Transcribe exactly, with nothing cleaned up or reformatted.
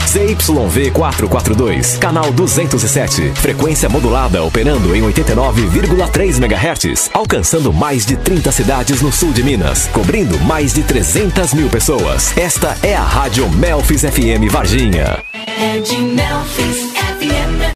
C Y V quatrocentos e quarenta e dois, canal duzentos e sete, frequência modulada operando em oitenta e nove vírgula três megahertz, alcançando mais de trinta cidades no sul de Minas, cobrindo mais de trezentas mil pessoas. Esta é a Rádio Melfis F M Varginha. É de Melfis.